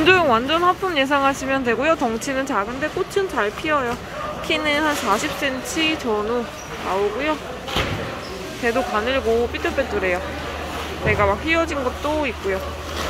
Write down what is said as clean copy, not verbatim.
건조용 완전 화품 예상하시면 되고요. 덩치는 작은데 꽃은 잘 피어요. 키는 한 40cm 전후 나오고요. 대도 가늘고 삐뚤빼뚤해요. 배가 막 휘어진 것도 있고요.